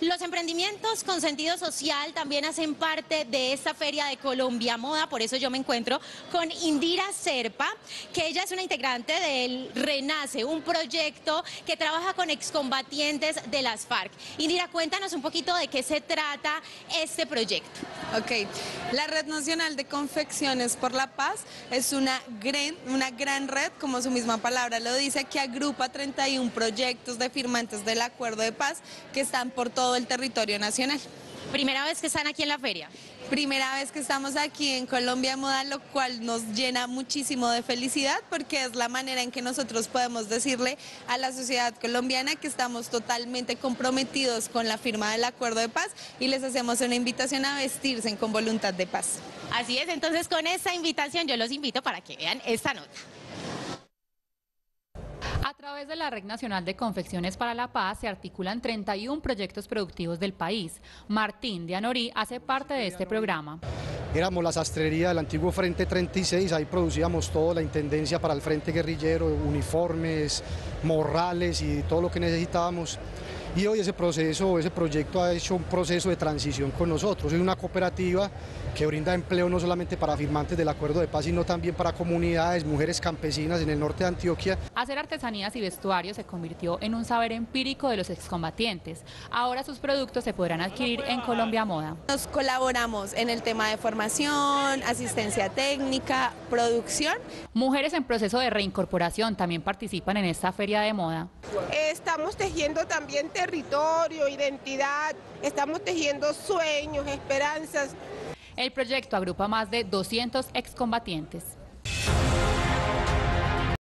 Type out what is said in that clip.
Los emprendimientos con sentido social también hacen parte de esta feria de Colombia Moda, por eso yo me encuentro con Indira Serpa, que ella es una integrante del Renace, un proyecto que trabaja con excombatientes de las FARC. Indira, cuéntanos un poquito de qué se trata este proyecto. Ok, la Red Nacional de Confecciones por la Paz es una gran red, como su misma palabra lo dice, que agrupa 31 proyectos de firmantes del Acuerdo de Paz que están por todo el territorio nacional. Primera vez que están aquí en la feria. Primera vez que estamos aquí en Colombia Moda, lo cual nos llena muchísimo de felicidad porque es la manera en que nosotros podemos decirle a la sociedad colombiana que estamos totalmente comprometidos con la firma del Acuerdo de Paz y les hacemos una invitación a vestirse con voluntad de paz. Así es, entonces con esta invitación yo los invito para que vean esta nota. A través de la Red Nacional de Confecciones para la Paz se articulan 31 proyectos productivos del país. Martín de Anorí hace parte de este programa. Éramos la sastrería del antiguo Frente 36, ahí producíamos toda la intendencia para el Frente Guerrillero, uniformes, morrales y todo lo que necesitábamos. Y hoy ese proyecto ha hecho un proceso de transición con nosotros. Es una cooperativa que brinda empleo no solamente para firmantes del Acuerdo de Paz, sino también para comunidades, mujeres campesinas en el norte de Antioquia. Hacer artesanías y vestuarios se convirtió en un saber empírico de los excombatientes. Ahora sus productos se podrán adquirir en Colombia Moda. Nos colaboramos en el tema de formación, asistencia técnica, producción. Mujeres en proceso de reincorporación también participan en esta feria de moda. Estamos tejiendo también territorio, identidad, estamos tejiendo sueños, esperanzas. El proyecto agrupa más de 200 excombatientes.